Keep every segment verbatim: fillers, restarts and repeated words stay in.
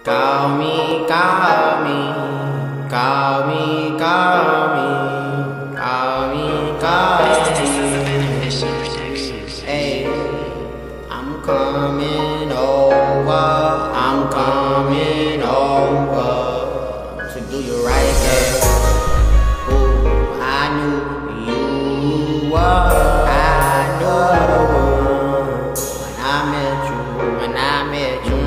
Call me, call me, call me, call me, call me, call me. Hey, I'm coming over, I'm coming over to do you right, girl. Ooh, I knew you were, I knew when I met you, when I met you.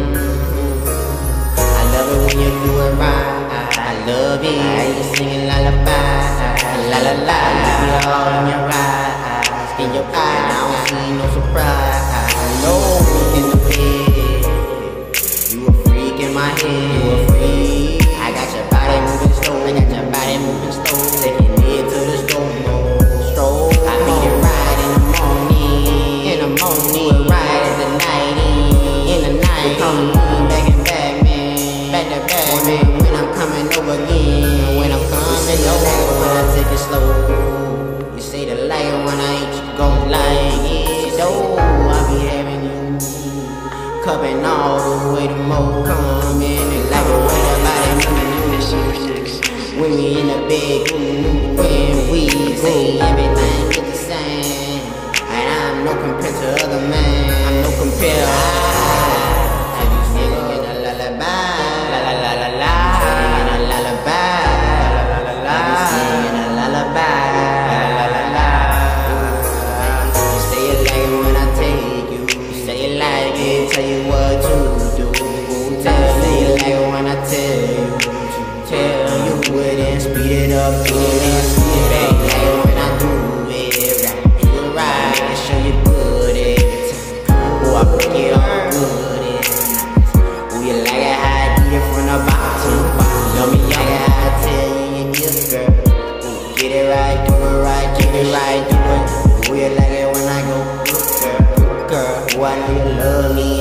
When you do it right, I love it. You singing lullaby, la la la. You be all in your eyes, in your eyes. I don't see no surprise. No in the bed, you a freak in my head. You a freak. I got your body moving slow. I got your body moving slow. Taking it to the store, no stroll. I beat it right in the morning, in the morning. Do it right at the night, in the night. Come back and back, man. Back to back, man. When I'm coming over again, when I'm coming over, when I take it slow. You say the light when I ain't you gon' like it. Though I be having you cupping all the way to more coming and like the way the body moving. When we in the bed, when we say everything is the same, and I'm no compare to other man. I'm no compare. Tell you what to do. Tell you like when I tell you to tell you it and speed it up, do it and speed it back. Like when I do it right, do it right and show you good every time. Oh, I break it all good every night. Oh, you like it how I eat it from the bottom. Love me like it how I tell you you gift, girl. Oh, get it right, do it right, get it right, do it. Oh, you like it when I go good, girl, girl. Oh, I know you love me.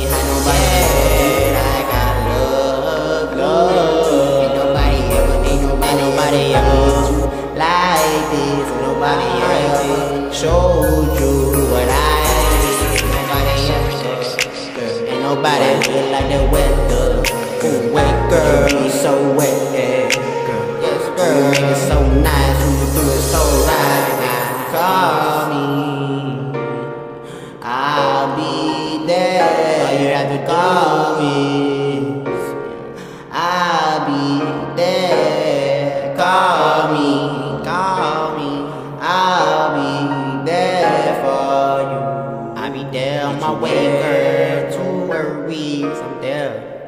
Showed you what I did. Nobody ever, girl. Ain't nobody feel like the weather. Ooh, wet girl, you so wet, yeah. Girl, yes, girl, make it so nice. When you do it so right, call me, I'll be there. All you have to call me, I'll be there. Call me, call me, I'll be there for you. I'll be there on my way, girl. Two worries, I'm there.